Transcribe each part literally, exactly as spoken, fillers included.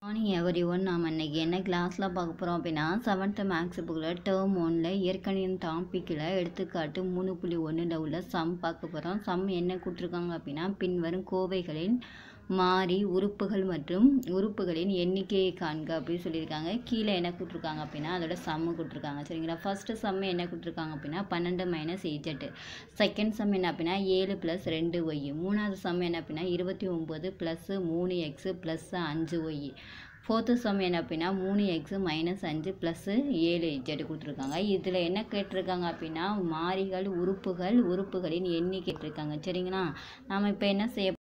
Morning every one நாம் இன்றைக்கி என்ன கிளாஸில் பார்க்க போகிறோம் அப்படின்னா செவன்த்து மேக்ஸ் புக்கில் டேர்ம் ஒன்னில் இயற்கணிதம் டாப்பிக்கில் எடுத்துக்காட்டு மூணு புள்ளி ஒன்றில் உள்ள சம் பார்க்க போகிறோம். சம் என்ன கொடுத்துருக்காங்க அப்படின்னா பின்வரும் கோவைகளின் மாறி உறுப்புகள் மற்றும் உறுப்புகளின் எண்ணிக்கையை காண்க அப்படின்னு சொல்லியிருக்காங்க. கீழே என்ன கொடுத்துருக்காங்க அப்படின்னா அதோட சம்மு கொடுத்துருக்காங்க. சரிங்களா, ஃபஸ்ட்டு சம்மு என்ன கொடுத்துருக்காங்க அப்படின்னா பன்னெண்டு மைனஸ் எட்டு. செகண்ட் சம் என்ன அப்படின்னா ஏழு ப்ளஸ் ரெண்டு ஒய். மூணாவது சம் என்ன அப்படின்னா இருபத்தி ஒம்பது ப்ளஸ்ஸு மூணு எக்ஸு ப்ளஸ்ஸு அஞ்சு ஒய். ஃபோர்த்து சம் என்ன அப்படின்னா மூணு எக்ஸு மைனஸ் அஞ்சு ப்ளஸ்ஸு ஏழு இஜெட் கொடுத்துருக்காங்க. இதில் என்ன கேட்டிருக்காங்க அப்படின்னா மாறிகள் உறுப்புகள் உறுப்புகளின் எண்ணிக்கை கேட்டிருக்காங்க. சரிங்களா, நாம் இப்போ என்ன செய்ய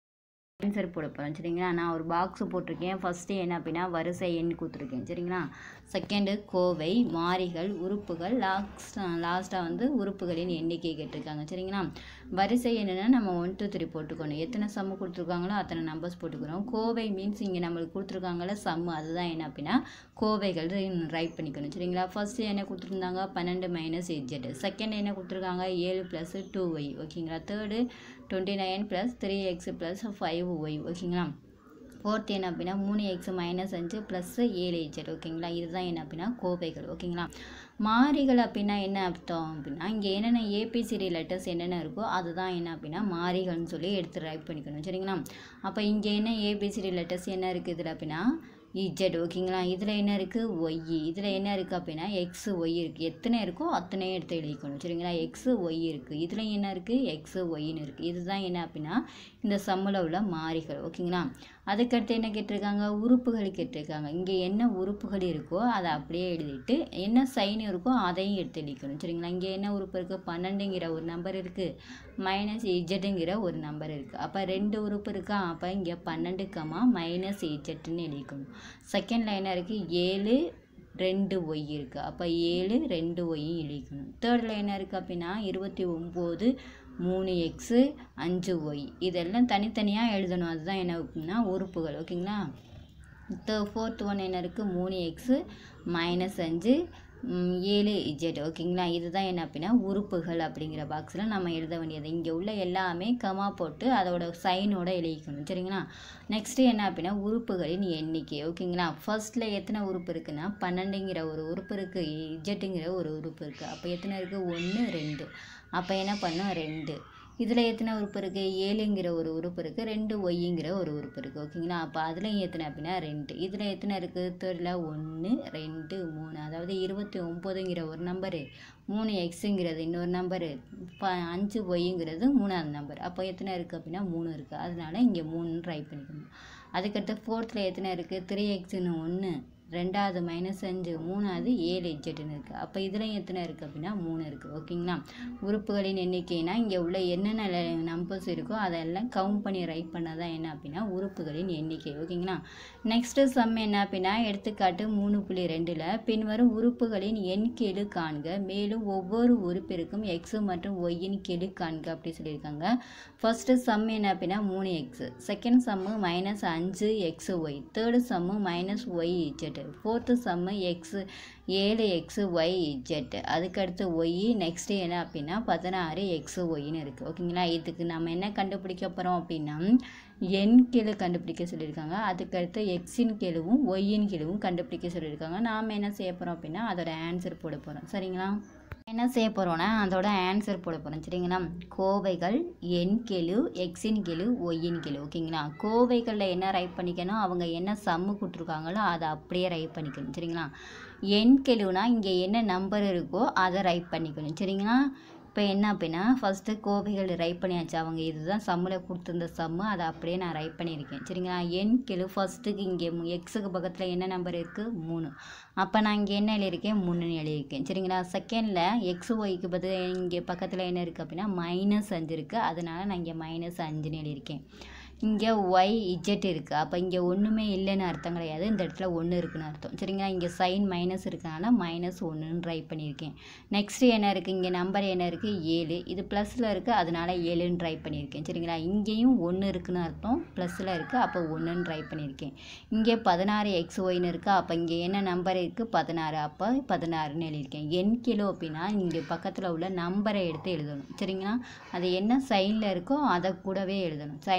ஆன்சர் போட போகிறோம். சரிங்களா, நான் ஒரு பாக்ஸு போட்டிருக்கேன். ஃபஸ்ட்டு என்ன அப்படின்னா வரிசை எண் கொடுத்துருக்கேன். சரிங்களா, செகண்டு கோவை மாறிகள் உறுப்புகள், லாஸ்ட் லாஸ்ட்டாக வந்து உறுப்புகளின் எண்ணிக்கை கேட்டிருக்காங்க. சரிங்களா, வரிசை என்னென்னா நம்ம ஒன் டூ த்ரீ போட்டுக்கணும். எத்தனை சம்மு கொடுத்துருக்காங்களோ அத்தனை நம்பர்ஸ் போட்டுக்கணும். கோவை மீன்ஸ் இங்கே நம்மளுக்கு கொடுத்துருக்காங்கள சம்மு, அதுதான் என்ன அப்படின்னா கோவைகள் ரைட் பண்ணிக்கணும். சரிங்களா, ஃபஸ்ட்டு என்ன கொடுத்துருந்தாங்க பன்னெண்டு மைனஸ் எஜெட். செகண்ட் என்ன கொடுத்துருக்காங்க ஏழு ப்ளஸ் டூ ஒய். ஓகேங்களா, third twenty nine plus three x plus five y. ஓகேங்களா, ஃபோர்த் என்ன அப்படின்னா மூணு எக்ஸ் மைனஸ் அஞ்சு ப்ளஸ் ஏழு இஜெட். ஓகேங்களா, இதுதான் என்ன அப்படின்னா கோவைகள். ஓகேங்களா, மாறிகள் அப்படின்னா என்ன அர்த்தம் அப்படின்னா இங்கே என்னென்ன ஏபிசிடி லெட்டர்ஸ் என்னென்ன இருக்கோ அதுதான் என்ன அப்படின்னா மாறிகள்னு சொல்லி எடுத்து ரைட் பண்ணிக்கணும். சரிங்களா, அப்போ இங்கே என்ன ஏபிசிடி லெட்டர்ஸ் என்ன இருக்குது இதில் அப்படின்னா இஜெட். ஓகேங்களா, இதில் என்ன இருக்குது ஒய். இதில் என்ன இருக்குது அப்படின்னா எக்ஸு ஒய் இருக்குது. எத்தனை இருக்கோ அத்தனை எடுத்து எழுதிக்கணும். சரிங்களா, எக்ஸு ஒய் இருக்குது. இதில் என்ன இருக்குது எக்ஸு ஒய்ன்னு இருக்குது. இதுதான் என்ன அப்படின்னா இந்த சம்மில் உள்ள மாறிகள். ஓகேங்களா, அதுக்கடுத்து என்ன கேட்டிருக்காங்க உறுப்புகள் கேட்டிருக்காங்க. இங்கே என்ன உறுப்புகள் இருக்கோ அதை அப்படியே எழுதிட்டு என்ன சைன் இருக்கோ அதையும் எடுத்து எழுதிக்கணும். சரிங்களா, இங்கே என்ன உறுப்பு இருக்குது பன்னெண்டுங்கிற ஒரு நம்பர் இருக்குது, மைனஸ் இஜெட்டுங்கிற ஒரு நம்பர் இருக்குது. அப்போ ரெண்டு உறுப்பு இருக்கா, அப்போ இங்கே பன்னெண்டு கமா மைனஸ் இஜெட்டுன்னு எழுதிக்கணும். செகண்ட் லைனாக இருக்குது ஏழு ரெண்டு ஒய் இருக்குது. அப்போ ஏழு ரெண்டு ஒய்யும் எழுதிக்கணும். தேர்ட் லைனாக இருக்குது அப்படின்னா இருபத்தி ஒம்பது மூணு எக்ஸு அஞ்சு ஒய். இதெல்லாம் தனித்தனியாக எழுதணும். அதுதான் என்ன அப்படின்னா உறுப்புகள். ஓகேங்களா, தே ஃபோர்த் ஒன் என்ன இருக்குது மூணு எக்ஸு மைனஸ் அஞ்சு ஏழு இஜெட். ஓகேங்களா, இதுதான் என்ன அப்படின்னா உறுப்புகள் அப்படிங்கிற பாக்ஸில் நம்ம எழுத வேண்டியது. இங்கே உள்ள எல்லாமே கமா போட்டு அதோட சைனோட எழுதிக்கணும். சரிங்களா, நெக்ஸ்ட்டு என்ன அப்படின்னா உறுப்புகளின் எண்ணிக்கை. ஓகேங்களா, ஃபர்ஸ்ட்டில் எத்தனை உறுப்பு இருக்குன்னா பன்னெண்டுங்கிற ஒரு உறுப்பு இருக்குது, இஜெட்டுங்கிற ஒரு உறுப்பு இருக்குது. அப்போ எத்தனை இருக்குது ஒன்று ரெண்டு. அப்போ என்ன பண்ணோம் ரெண்டு. இதில் எத்தனை உறுப்பு இருக்குது ஏழுங்கிற ஒரு உறுப்பு இருக்குது, ரெண்டு ஒய்ங்கிற ஒரு உறுப்பு இருக்குது. ஓகேங்களா, அப்போ அதுலேயும் எத்தனை அப்படின்னா ரெண்டு. இதில் எத்தனை இருக்குது தேர்டில் ஒன்று ரெண்டு மூணு. அதாவது இருபத்தி ஒம்போதுங்கிற ஒரு நம்பரு, மூணு எக்ஸுங்கிறது இன்னொரு நம்பரு, ப அஞ்சு ஒய்ங்கிறது மூணாவது நம்பர். அப்போ எத்தனை இருக்குது அப்படின்னா மூணு இருக்குது. அதனால இங்கே மூணுன்னு ட்ரை பண்ணிக்கணும். அதுக்கடுத்து ஃபோர்த்தில் எத்தனை இருக்குது த்ரீ எக்ஸுன்னு ஒன்று, ரெண்டாவது மைனஸ் அஞ்சு, மூணாவது ஏழு இஜெட்டுன்னு இருக்குது. அப்போ இதுலையும் எத்தனை இருக்குது அப்படின்னா மூணு இருக்குது. ஓகேங்களா, உறுப்புகளின் எண்ணிக்கைனா இங்கே உள்ள என்னென்ன நம்பர்ஸ் இருக்கோ அதெல்லாம் கவுண்ட் பண்ணி ரைட் பண்ணால் தான் என்ன அப்படின்னா உறுப்புகளின் எண்ணிக்கை. ஓகேங்களா, நெக்ஸ்ட்டு சம் என்ன அப்படின்னா எடுத்துக்காட்டு மூணு புள்ளி ரெண்டில் பின்வரும் உறுப்புகளின் எண் கெழு காண்க, மேலும் ஒவ்வொரு உறுப்பிற்கும் எக்ஸு மற்றும் ஒய்யின் கெழு காண்க அப்படி சொல்லியிருக்காங்க. ஃபர்ஸ்ட்டு சம் என்ன அப்படின்னா மூணு எக்ஸு, செகண்ட் சம்மு மைனஸ் அஞ்சு x y, third sum minus y z, fourth sum x ஏழு எக்ஸு ஒய் இஜெட், அதுக்கடுத்து ஒய், நெக்ஸ்ட்டு என்ன அப்படின்னா பதினாறு எக்ஸு ஒய்ன்னு இருக்குது. ஓகேங்களா, இதுக்கு நம்ம என்ன கண்டுபிடிக்க போகிறோம் அப்படின்னா எண் கெழு கண்டுபிடிக்க சொல்லியிருக்காங்க. அதுக்கடுத்து எக்ஸின் கெழுவும் ஒய்யின் கெழுவும் கண்டுபிடிக்க சொல்லியிருக்காங்க. நாம் என்ன செய்ய போகிறோம் அப்படின்னா அதோட ஆன்சர் போட போகிறோம். சரிங்களா, என்ன செய்ய போகிறோன்னா அதோட ஆன்சர் போட போகிறோம். சரிங்களா, கோவைகள் எண் கெழு எக்ஸின் கெழு ஒய்யின் கெழு. ஓகேங்களா, கோவைகளில் என்ன ரைட் பண்ணிக்கணும் அவங்க என்ன சம்மு கொடுத்துருக்காங்களோ அதை அப்படியே ரைட் பண்ணிக்கணும். சரிங்களா, எண் கெழுனா இங்கே என்ன நம்பர் இருக்கோ அதை ரைட் பண்ணிக்கணும். சரிங்களா, இப்போ என்ன அப்படின்னா ஃபஸ்ட்டு கோவைகள் ரைட் பண்ணியாச்சு. அவங்க இதுதான் சம்மில் கொடுத்துருந்த சம்மு, அதை அப்படியே நான் ரைட் பண்ணியிருக்கேன். சரிங்களா, எண் கெழு ஃபஸ்ட்டுக்கு இங்கே எக்ஸுக்கு பக்கத்தில் என்ன நம்பர் இருக்குது மூணு. அப்போ நான் இங்கே என்ன எழுதியிருக்கேன் மூணுன்னு எழுதியிருக்கேன். சரிங்களா, செகண்டில் எக்ஸு ஒய்க்கு பதில் இங்கே பக்கத்தில் என்ன இருக்குது அப்படின்னா மைனஸ் அஞ்சு இருக்குது. அதனால் நான் இங்கே மைனஸ் அஞ்சுன்னு எழுதியிருக்கேன். இங்கே ஒய் இஜெட் இருக்குது. அப்போ இங்கே ஒன்றுமே இல்லைன்னு அர்த்தம் கிடையாது, இந்த இடத்துல ஒன்று இருக்குன்னு அர்த்தம். சரிங்களா, இங்கே சைன் மைனஸ் இருக்கனால மைனஸ் ஒன்றுன்னு ட்ரை பண்ணியிருக்கேன். நெக்ஸ்ட்டு என்ன இருக்குது இங்கே நம்பர் என்ன இருக்குது ஏழு, இது ப்ளஸில் இருக்குது அதனால் ஏழுன்னு ட்ரை பண்ணியிருக்கேன். சரிங்களா, இங்கேயும் ஒன்று இருக்குன்னு அர்த்தம், ப்ளஸில் இருக்குது அப்போ ஒன்றுன்னு ட்ரை பண்ணியிருக்கேன். இங்கே பதினாறு எக்ஸ் ஒய்ன்னு இருக்குது. அப்போ இங்கே என்ன நம்பர் இருக்குது பதினாறு, அப்போ பதினாறுன்னு எழுதியிருக்கேன். எண் கிலோ அப்படின்னா இங்கே பக்கத்தில் உள்ள நம்பரை எடுத்து எழுதணும். சரிங்களா, அது என்ன சைனில் இருக்கோ அதை கூடவே எழுதணும், சைனை விட்டு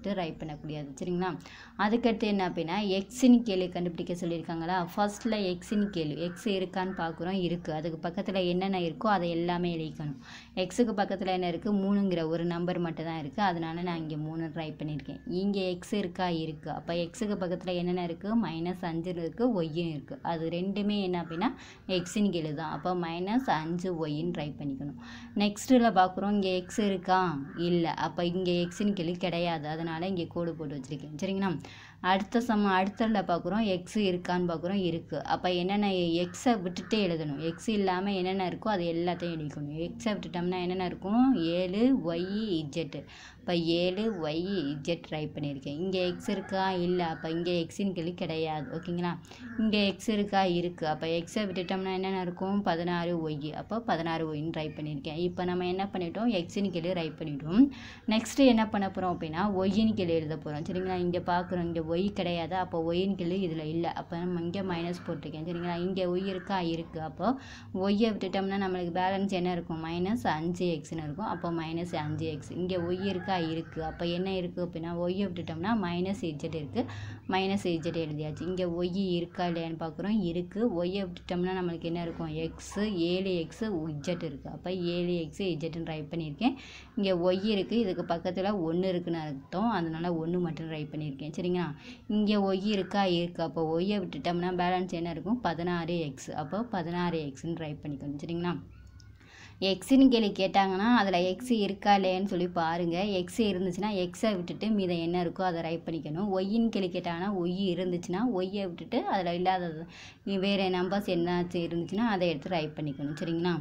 போட்டு ரைட் பண்ணக்கூடியது சரிங்களா. அதுக்கடுத்து என்ன அப்படின்னா எக்ஸின் கேள்வி கண்டுபிடிக்க சொல்லியிருக்காங்களா. ஃபர்ஸ்ட்டில் எக்ஸின் கேள்வி எக்ஸ் இருக்கான்னு பார்க்குறோம், இருக்குது. அதுக்கு பக்கத்தில் என்னென்ன இருக்கோ அதை எல்லாமே எழுதிக்கணும். எக்ஸுக்கு பக்கத்தில் என்ன இருக்குது, மூணுங்கிற ஒரு நம்பர் மட்டும் தான் இருக்குது, அதனால நான் இங்கே மூணு ரைட் பண்ணியிருக்கேன். இங்கே எக்ஸ் இருக்கா, இருக்குது. அப்போ எக்ஸுக்கு பக்கத்தில் என்னென்ன இருக்குது, மைனஸ் அஞ்சு இருக்குது, ஒய்யும் இருக்குது. அது ரெண்டுமே என்ன அப்படின்னா எக்ஸின் கேள்வி தான். அப்போ மைனஸ் அஞ்சு ஒய்ன்னு ரைட் பண்ணிக்கணும். நெக்ஸ்ட்டில் பார்க்குறோம், இங்கே எக்ஸ் இருக்கா, இல்லை. அப்போ இங்கே எக்ஸின் கேள்வி கிடையாது, அதனால் இங்கே கோடு போட்டு வச்சுருக்கேன் சரிங்களா. அடுத்த சம அடுத்ததில் பார்க்குறோம் எக்ஸ் இருக்கான்னு பார்க்குறோம், இருக்குது. அப்போ என்னென்ன எக்ஸை விட்டுட்டே எழுதணும். எக்ஸ் இல்லாமல் என்னென்ன இருக்கோ அது எல்லாத்தையும் எழுதிக்கணும். எக்ஸை விட்டுட்டோம்னா என்னென்ன இருக்கும், ஏழு ஒய் இஜெட்டு. இப்போ ஏழு ஒய் இஜெட் ரைட் பண்ணியிருக்கேன். இங்கே எக்ஸ் இருக்கா, இல்லை. அப்போ இங்கே எக்ஸின் கேள்வி கிடையாது ஓகேங்களா. இங்கே எக்ஸ் இருக்கா, இருக்குது. அப்போ எக்ஸை விட்டுட்டோம்னா என்னென்ன இருக்கும், பதினாறு ஒய். அப்போ பதினாறு ஒய்ன்னு ரைட் பண்ணியிருக்கேன். இப்போ நம்ம என்ன பண்ணிட்டோம், எக்ஸின் கேள்வி ரைட் பண்ணிட்டோம். நெக்ஸ்ட்டு என்ன பண்ண போகிறோம் அப்படின்னா ஒய்யின் கேள்வி எழுத போகிறோம் சரிங்களா. இங்கே பார்க்குறோம், இங்கே ஒய் கிடையாது. அப்போ ஒய்யின் கேள்வி இதில் இல்லை. அப்போ நம்ம இங்கே மைனஸ் போட்டிருக்கேன் சரிங்களா. இங்கே ஒய் இருக்கா, இருக்குது. அப்போ ஒய்யை விட்டுட்டோம்னா நம்மளுக்கு பேலன்ஸ் என்ன இருக்கும், மைனஸ் அஞ்சு எக்ஸ்னு இருக்கும். அப்போ மைனஸ் அஞ்சு எக்ஸ். இங்கே ஒய் இருக்கா, இருக்குது. அப்போ என்ன இருக்குது அப்படின்னா ஒய்யை விட்டுட்டோம்னா மைனஸ் இஜெட் இருக்குது, மைனஸ் இஜெட் எழுதியாச்சு. இங்கே ஒய் இருக்கா இல்லையான்னு பார்க்குறோம், இருக்குது. ஒய்யை விட்டுட்டோம்னா நம்மளுக்கு என்ன இருக்கும், எக்ஸு ஏழு எக்ஸு இஜெட் இருக்குது. அப்போ ஏழு எக்ஸு இஜெட்டுன்னு ரைட் பண்ணியிருக்கேன். இங்கே ஒய் இருக்குது, இதுக்கு பக்கத்தில் ஒன்று இருக்குன்னு அர்த்தம், அதனால் ஒன்று மட்டும் ரைட் பண்ணியிருக்கேன் சரிங்களா. இங்கே ஒய் இருக்கா, இருக்குது. அப்போ ஒய்யை விட்டுட்டோம்னா பேலன்ஸ் என்ன இருக்கும், பதினாறு எக்ஸ். அப்போ பதினாறு எக்ஸ்ன்னு ரைட் பண்ணிக்கணும் சரிங்களா. எக்ஸின்னு கேள்வி கேட்டாங்கன்னா அதில் எக்ஸ் இருக்கா இல்லையான்னு சொல்லி பாருங்கள். எக்ஸ் இருந்துச்சுன்னா எக்ஸை விட்டுட்டு மீத என்ன இருக்கோ அதை ரைட் பண்ணிக்கணும். ஒய்ன்னு கேள்வி கேட்டாங்கன்னா ஒய் இருந்துச்சுன்னா ஒய்யை விட்டுட்டு அதில் இல்லாதது வேறு நம்பர்ஸ் என்னாச்சு இருந்துச்சுன்னா அதை எடுத்து ரைட் பண்ணிக்கணும் சரிங்களா.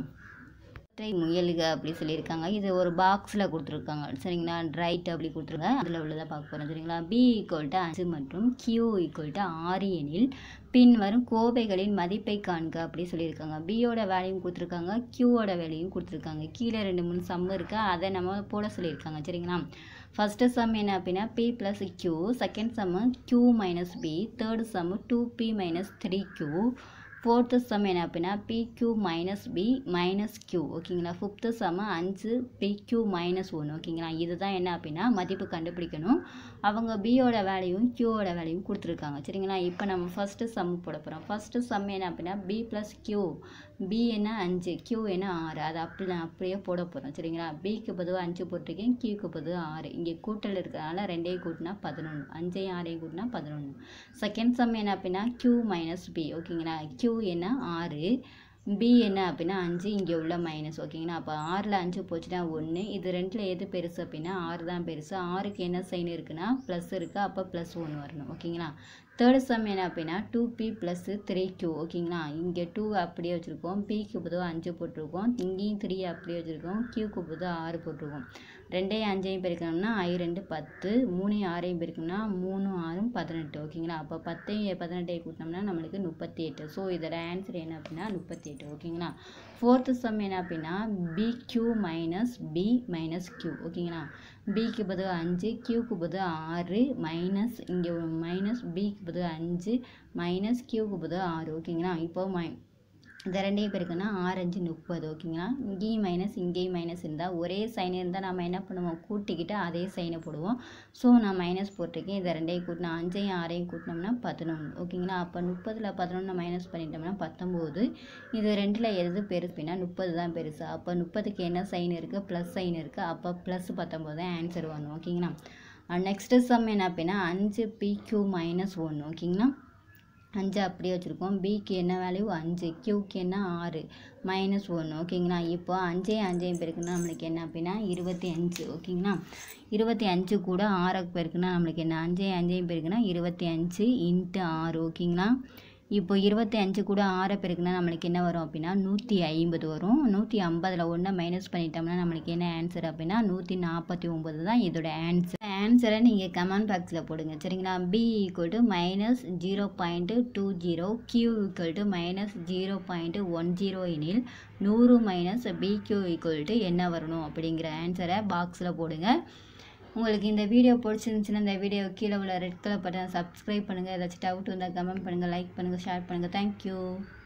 முயலுக அப்படி சொல்லியிருக்காங்க. இது ஒரு பாக்ஸில் கொடுத்துருக்காங்க சரிங்களா. ரைட் அப்படி கொடுத்துருக்காங்க, அதில் உள்ளதை பார்க்க போகிறோம் சரிங்களா. பி ஈக்குவல் டு அஞ்சு மற்றும் கியூ ஈக்குவல் டு ஆறு எனில் பின் வரும் கோவைகளின் மதிப்பை காண்க அப்படி சொல்லியிருக்காங்க. பியோட வேல்யூவும் கொடுத்துருக்காங்க, கியூவோட வேல்யூவும் கொடுத்துருக்காங்க. கீழே ரெண்டு மூணு சம் இருக்குது, அதை நம்ம போட சொல்லியிருக்காங்க சரிங்களா. ஃபஸ்ட்டு சம் என்ன அப்படின்னா P plus Q, second sum Q minus P, third sum two P minus three Q, fourth sum என்ன அப்படின்னா P Q minus P minus Q ஓகேங்களா. ஃபிஃப்த்து சம் அஞ்சு பி கியூ மைனஸ் ஒன்று ஓகேங்களா. இதுதான் என்ன அப்படின்னா மதிப்பு கண்டுபிடிக்கணும். அவங்க பியோட வேல்யூவும் கியூவோட வேல்யூவும் கொடுத்துருக்காங்க சரிங்களா. இப்போ நம்ம ஃபஸ்ட்டு சம் போட போகிறோம். ஃபஸ்ட்டு சம் என்ன அப்படின்னா பி ப்ளஸ் கியூ, பி என்ன அஞ்சு, கியூ என்ன ஆறு, அதை அப்படி நான் அப்படியே போட போகிறோம் சரிங்களா. பிக்கு பொதுவாக அஞ்சு போட்டிருக்கேன், கியூக்கு பொதுவாக ஆறு. இங்கே கூட்டல் இருக்கிறதுனால ரெண்டையும் கூட்டினா பதினொன்று, அஞ்சையும் ஆறையும் கூட்டினா பதினொன்று. செகண்ட் சம் என்ன அப்படின்னா கியூ மைனஸ் பி ஓகேங்களா. கியூ என்ன ஆறு, பி என்ன அப்படின்னா அஞ்சு, இங்கே உள்ள மைனஸ் ஓகேங்களா. அப்போ ஆறில் அஞ்சு போச்சுன்னா ஒன்று, இது ரெண்டில் எது பெருசு அப்படின்னா ஆறு தான் பெருசு. ஆறுக்கு என்ன சைன் இருக்குன்னா ப்ளஸ் இருக்குது, அப்போ ப்ளஸ் ஒன்று வரணும் ஓகேங்களா. தேர்டு சம் என்ன அப்படின்னா two P plus three Q ஓகேங்களா. இங்கே டூ அப்படியே வச்சுருக்கோம், பிக்கு பொதுவாக அஞ்சு போட்டிருக்கோம், இங்கேயும் த்ரீ அப்படியே வச்சுருக்கோம், கியூக்கு பொதுவாக ஆறு போட்டிருக்கோம். ரெண்டையும் அஞ்சையும் பெருக்கணும்னா ஐ ரெண்டு பத்து, மூணையும் ஆறையும் பெருக்கணும்னா மூணு ஆறும் பதினெட்டு ஓகேங்களா. அப்போ பத்தையும் பதினெட்டையும் கூட்டினோம்னா நம்மளுக்கு முப்பத்தி எட்டு. ஸோ இதோட ஆன்சர் என்ன அப்படின்னா முப்பத்தி எட்டு ஓகேங்களா. ஃபோர்த்து சம் என்ன அப்படின்னா P Q minus P minus Q ஓகேங்களா. பிக்கு பதில் அஞ்சு, கியூக்கு பதில் ஆறு, மைனஸ் இங்கே மைனஸ் பிக்கு பதில் அஞ்சு, மைனஸ் கியூக்கு பதில் ஆறு ஓகேங்களா. இப்போ மை இந்த ரெண்டையும் பேருக்குன்னா ஆரஞ்சு முப்பது ஓகேங்களா. இங்கேயும் மைனஸ் இங்கேயும் மைனஸ் இருந்தால் ஒரே சைன் இருந்தால் நம்ம என்ன பண்ணுவோம், கூட்டிக்கிட்டு அதே சைனை போடுவோம். ஸோ நான் மைனஸ் போட்டிருக்கேன். இதை ரெண்டையும் கூட்டினா அஞ்சையும் ஆறையும் கூட்டினோம்னா பதினொன்று ஓகேங்களா. அப்போ முப்பதில் பதினொன்று மைனஸ் பண்ணிட்டோம்னா பத்தொம்போது. இது ரெண்டில் எது பெருசுனா முப்பது தான் பெருசு. அப்போ முப்பதுக்கு என்ன சைன் இருக்குது, ப்ளஸ் சைன் இருக்குது. அப்போ ப்ளஸ் பத்தொம்போது தான் ஆன்சர் வரணும் ஓகேங்களா. நெக்ஸ்ட்டு சம் என்ன அப்படின்னா அஞ்சு பி கியூ மைனஸ் ஒன்று ஓகேங்களா. அஞ்சு அப்படியே வச்சுருக்கோம். பிக்கு என்ன வேல்யூ அஞ்சு, கியூக்கு என்ன ஆறு, மைனஸ் ஒன்று ஓகேங்களா. இப்போ அஞ்சையும் அஞ்சையும் பெருக்குன்னா நம்மளுக்கு என்ன அப்படின்னா இருபத்தி அஞ்சு ஓகேங்களா. இருபத்தி அஞ்சு கூட ஆறுக்கு பெருக்குன்னா நம்மளுக்கு என்ன, அஞ்சையும் அஞ்சையும் பெருக்குன்னா இருபத்தி அஞ்சு இன்ட்டு ஆறு ஓகேங்களா. இப்போ இருபத்தி அஞ்சு கூட ஆறை பெருக்குன்னா நம்மளுக்கு என்ன வரும் அப்படின்னா நூற்றி ஐம்பது வரும். நூற்றி ஐம்பதில் ஒன்றை மைனஸ் பண்ணிட்டோம்னா நம்மளுக்கு என்ன ஆன்சர் அப்படின்னா நூற்றி நாற்பத்தி ஒம்பது தான் இதோட ஆன்சர். ஆன்சரை நீங்கள் கமெண்ட் பாக்ஸில் போடுங்க சரிங்களா. P equal to minus zero point two zero, Q equal to minus zero point one zero எனில் நூறு minus P Q equal to என்ன வரணும் அப்படிங்கிற ஆன்சரை பாக்ஸில் போடுங்க. உங்களுக்கு இந்த வீடியோ பிடிச்சிருந்துச்சுன்னா இந்த வீடியோ கீழே உள்ள ரெட் கலர் பட்டன் சப்ஸ்கிரைப் பண்ணுங்கள். ஏதாச்சும் டவுட் வந்தால் கமெண்ட் பண்ணுங்கள், லைக் பண்ணுங்கள், ஷேர் பண்ணுங்கள். தேங்க்யூ.